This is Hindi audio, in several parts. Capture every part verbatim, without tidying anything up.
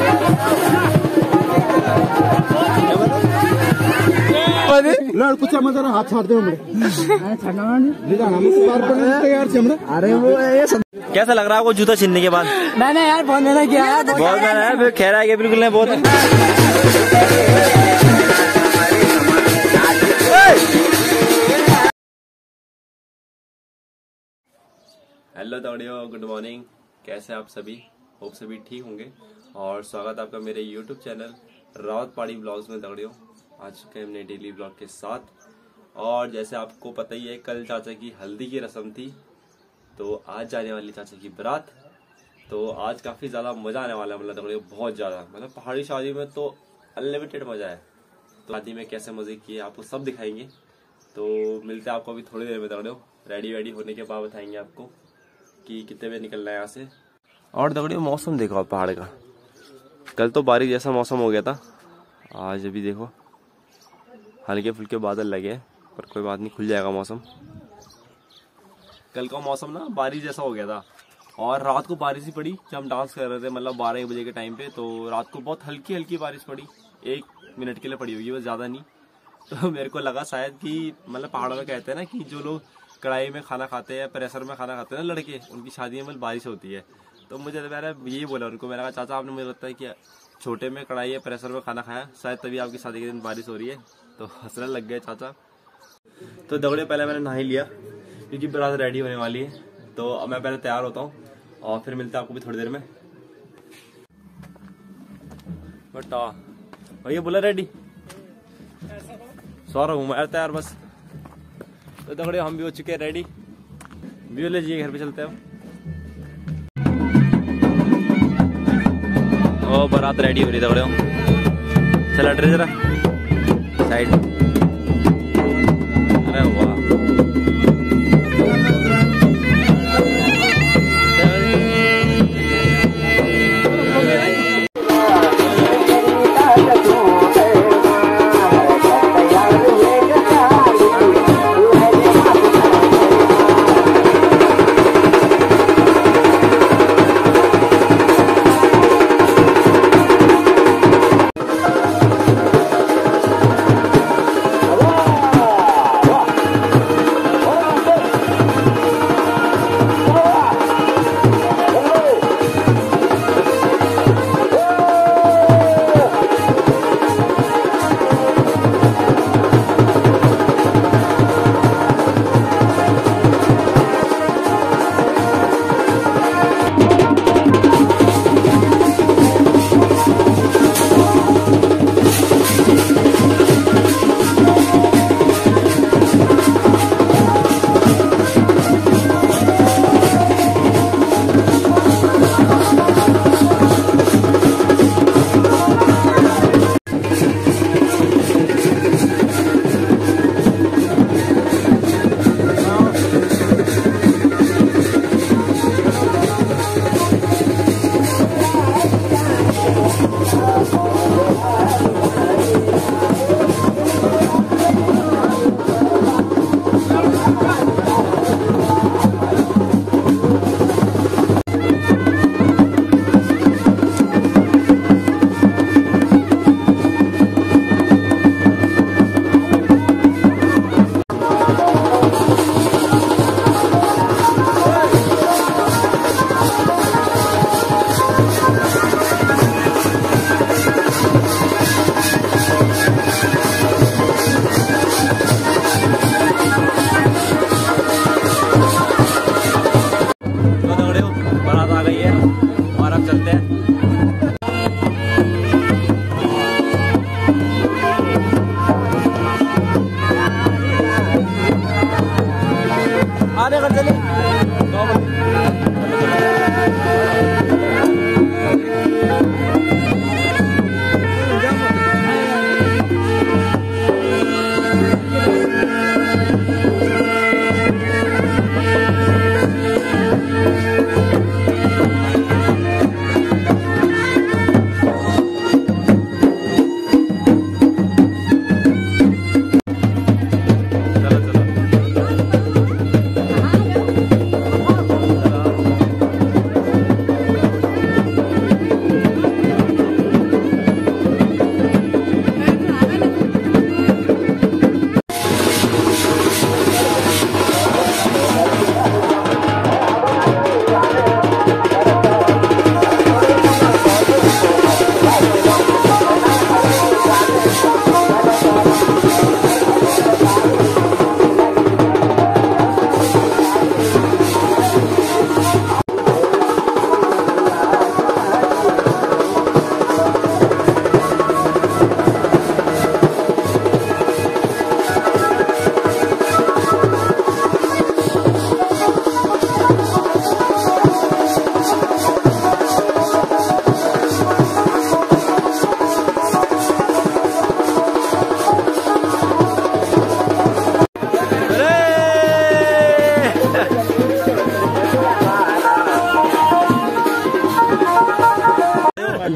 कुछ हाथ छाड़ दे अरे वो कैसा लग रहा है आपको जूता छीनने के बाद? मैंने यार बहुत मेहनत किया है, बहुत मेहनत है, फिर कह रहा है कि बिल्कुल नहीं बहुत। हेलो दौड़ियो, गुड मॉर्निंग, कैसे आप सभी? होप सभी ठीक होंगे और स्वागत आपका मेरे यूट्यूब चैनल रावत पहाड़ी ब्लॉग्स में। दौड़ियो आ चुके हैं हमने डेली ब्लॉग के साथ। और जैसे आपको पता ही है, कल चाचा की हल्दी की रस्म थी, तो आज जाने वाली चाचा की बारात। तो आज काफ़ी ज़्यादा मज़ा आने वाला है, मतलब दौड़ियो बहुत ज़्यादा, मतलब पहाड़ी शादी में तो अनलिमिटेड मज़ा है। तो शादी में कैसे मज़े किए आपको सब दिखाएंगे। तो मिलते हैं आपको अभी थोड़ी देर में। दौड़ियो रेडी वेडी होने के बाद बताएंगे आपको कि कितने बजे निकलना है यहाँ से। और दौड़ियो मौसम देखो आप पहाड़ का, कल तो बारिश जैसा मौसम हो गया था, आज अभी देखो हल्के फुल्के बादल लगे हैं, पर कोई बात नहीं, खुल जाएगा मौसम। कल का मौसम ना बारिश जैसा हो गया था और रात को बारिश ही पड़ी जब हम डांस कर रहे थे, मतलब बारह बजे के टाइम पे। तो रात को बहुत हल्की हल्की बारिश पड़ी, एक मिनट के लिए पड़ी होगी, बस ज़्यादा नहीं। तो मेरे को लगा शायद कि मतलब पहाड़ों में कहते हैं ना कि जो लोग कढ़ाई में खाना खाते हैं, प्रेशर में खाना खाते हैं ना लड़के, उनकी शादी में बारिश होती है। तो मुझे मैंने यही बोला उनको, मैंने कहा चाचा आपने मुझे लगता है कि छोटे में कढ़ाई या प्रेशर में खाना खाया, शायद तभी आपकी शादी के दिन बारिश हो रही है। तो हंसने लग गए चाचा। तो दौड़े पहले मैंने नहा ही लिया क्योंकि बारात रेडी होने वाली है। तो अब मैं पहले तैयार होता हूँ और फिर मिलते हैं आपको भी थोड़ी देर में। बटा भैया बोला रेडी, सो रहा हूँ मैं तैयार बस। तो दौड़े हम भी हो चुके हैं रेडी, भी ले जाइए घर पे चलते हैं। ओ बारात रेडी हो रही दौड़े, चला ड्रे जरा साइड। अरे वाह,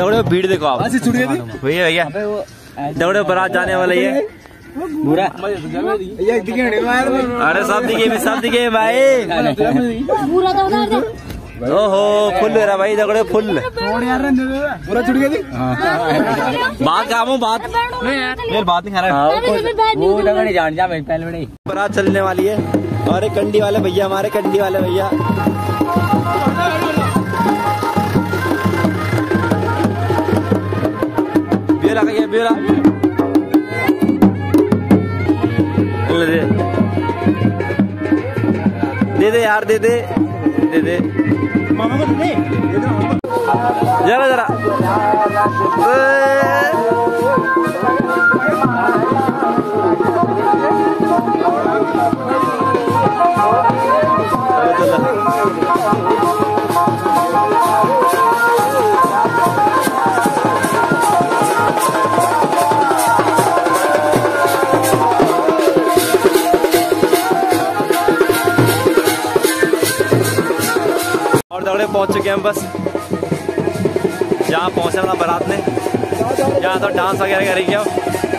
दौड़े भीड़ देखो आप भैया भैया दौड़े बारात जाने वाले ये बुरा अरे सब दिखे सब दिखे भाई ओहो फुल रहा भाई दौड़े फुल पूरा छुट गया थी बात काम हूँ बात मेरी बात नहीं खा रहा जान जा मैं पहले बड़ी बारात चलने वाली है और एक कंडी वाले भैया हमारे कंडी वाले भैया ब्यूरा का ब्यूरा दे दे यार दे दे दे दे मामा को दे जरा जरा और दौड़े पहुंच चुके हैं बस जहाँ पहुंचा था बारात ने जहाँ तो डांस वगैरह करेंगे अब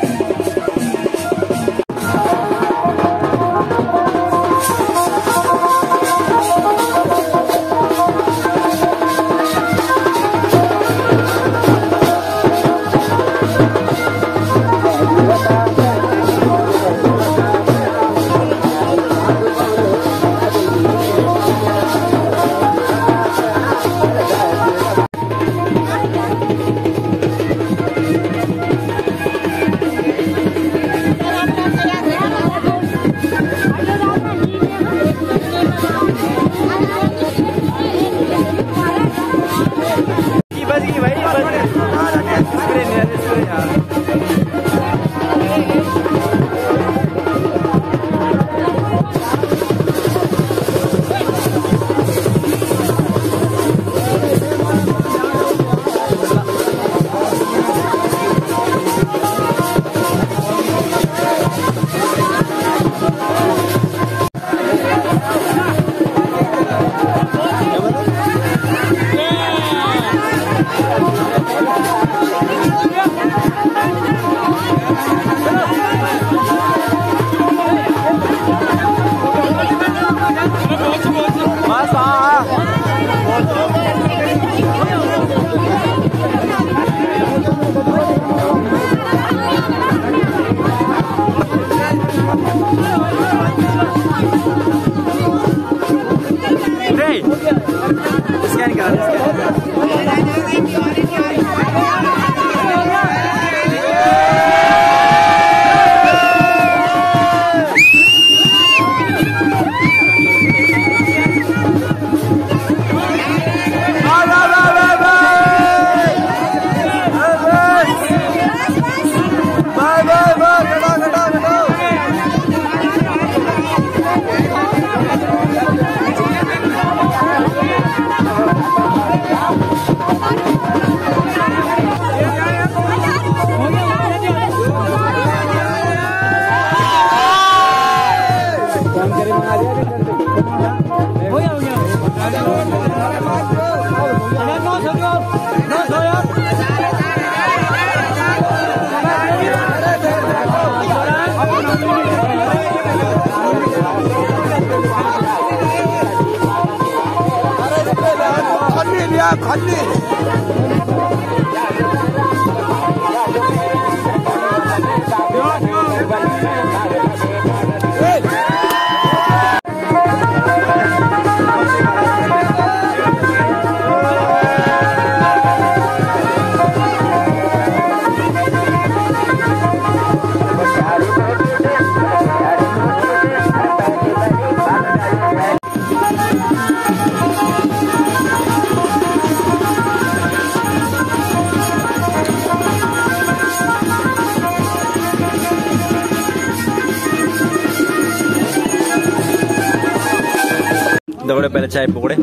दौड़े पहले चाय पकौड़े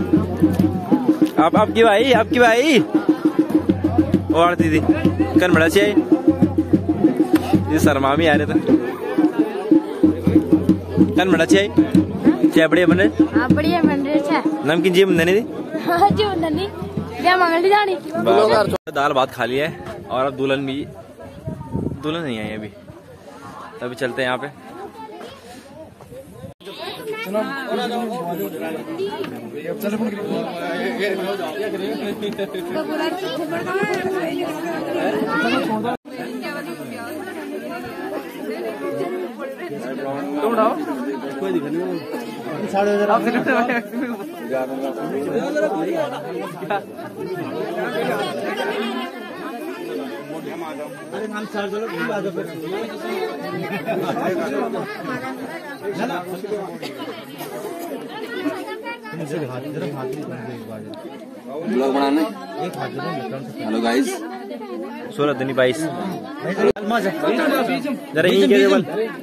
आप आपकी भाई आपकी भाई और दीदी कन बड़ा चाय ये शर्मा भी आ रहे थे कन बड़ा चाय चाय बढ़िया बन रहे हां बढ़िया बन रहे चाय नमकीन जी बन नहीं दी हां जी बन नहीं क्या मंगल जानी दाल भात खा लिया है और अब दुल्हन भी दुल्हन नहीं आई अभी, तभी चलते हैं यहाँ पे। तुम उठाओ, कोई दिक्कत नहीं। साढ़े हजार आप ब्लॉग बनाने। हेलो गाइस, सोलह दिन बाईस जरा यही केवल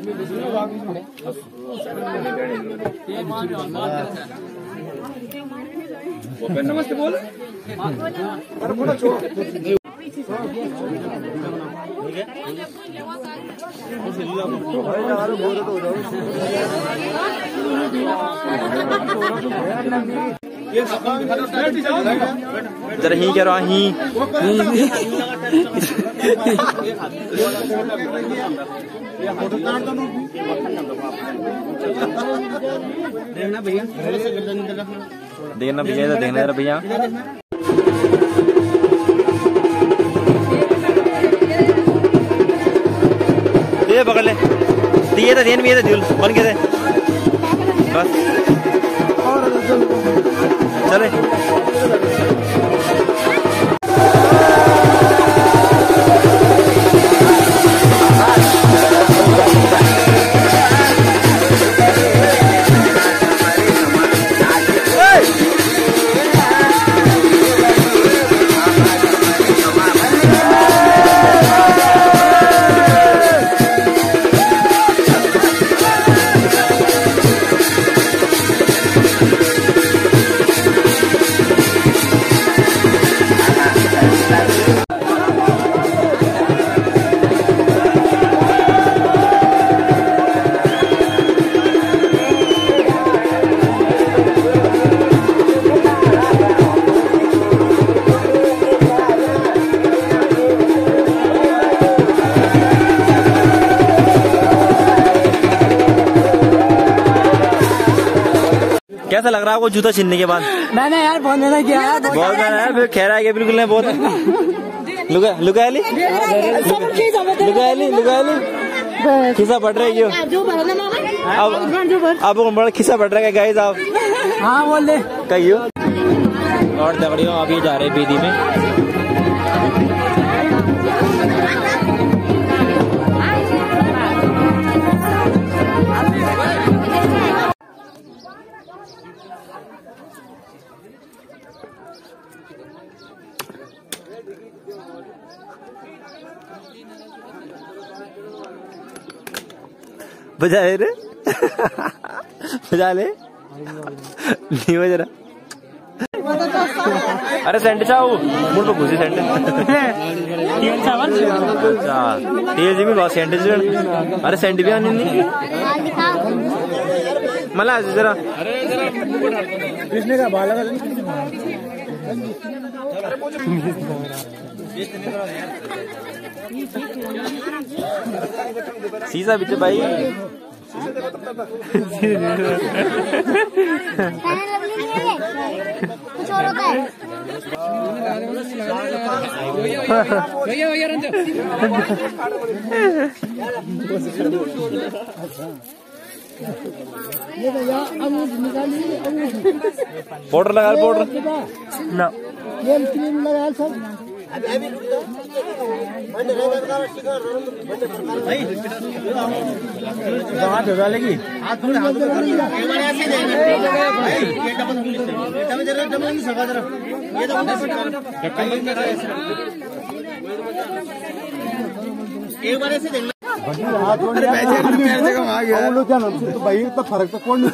नमस्ते बोल। जरा ही करो ही देखना भैया, देखना भैया, देखना जरा भैया। ये पकड़ ले, दिए तो देन भी है, दिल बन के दे बस। चले कैसा लग रहा है आपको जूता छीनने के बाद? मैंने यार बहुत मेहनत किया है, बहुत मेहनत है, फिर खैर आएगा बिल्कुल नहीं, बहुत लुका लुका ली लुका ली लुका ली खिस्सा पड़ रहा है क्यों? अब अब बड़ा खिस्सा पड़ रहा है गाइस आप। हाँ बोल दे कहियो। और दगड़ियों आप ये जा रहे हैं बेदी में। बजा रे बजा ले नहीं बज रहा। अरे सेंट चाहो मुड़ पे घुसी सेंट तेल जी भी बहुत सेंट। अरे सेंट भी आनी नहीं मला जरा कृष्ण का बाला शीशा बिच भाई। पाउडर लगा पाउडर ना क्रीम लगा सर। भेजा लेगी एक बार ऐसे देखना। क्या भाई इतना फर्क तो कौन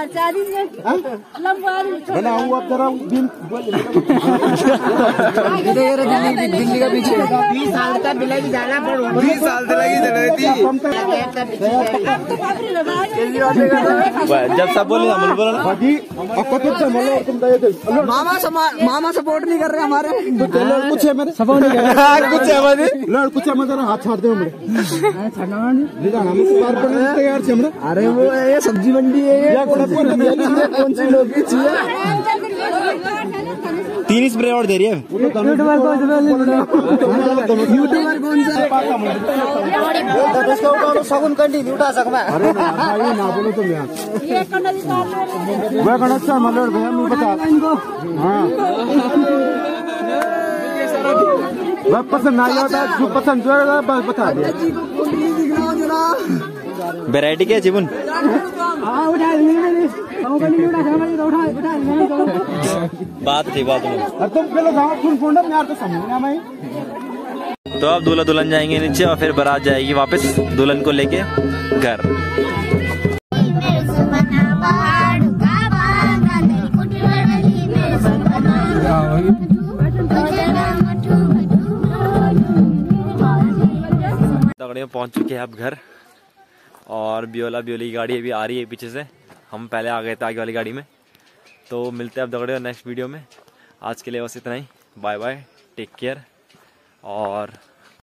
बनाऊँ अब जरा दिन दिल्ली का पीछे बीस साल का बिलाई जाना पड़ो बीस साल से लगी चल जब सब बोले अमल बोला बाकी आपको तो समझ लो तुम दे दे मामा मामा सपोर्ट नहीं कर रहे हमारे तो चलो कुछ है मेरे सपोर्ट नहीं कर रहा कुछ है मेरे लड़ कुछ है मेरे हाथ छाड़ दे हमरे ले जाना हम पार करने तैयार छे हमरे अरे वो ये सब्जी मंडी है ये कौन सी लोग की चीज है तीन स्प्रे और दे रही है यूट्यूबर कौन सा यूट्यूबर कौन सा इसका उठा सगुन कंटिन्यू उठा सकमा अरे ना भाई ना बोलो तुम यार ये कन्नड़ी कार मैं कन्नड़ से मल्लोर भैया मैं बता हां मैं पसंद ना आता जो पसंद जो है बस बता दिया वैरायटी क्या जीवन हां उठा ले कंटिन्यू उठा सकमा उठा उठा बात थी बात में और तुम पहले गांव फोन फोन में यार तो समझ ना मैं तो अब दूल्हा दुल्हन जाएंगे नीचे और फिर बारात जाएगी वापस दुल्हन को लेके घर। तगड़ियों पहुंच चुके हैं अब घर और बियोला बियोली की गाड़ी अभी आ रही है पीछे से, हम पहले आ गए थे आगे वाली गाड़ी में। तो मिलते हैं अब दगड़ियों नेक्स्ट वीडियो में। आज के लिए बस इतना ही, बाय बाय, टेक केयर और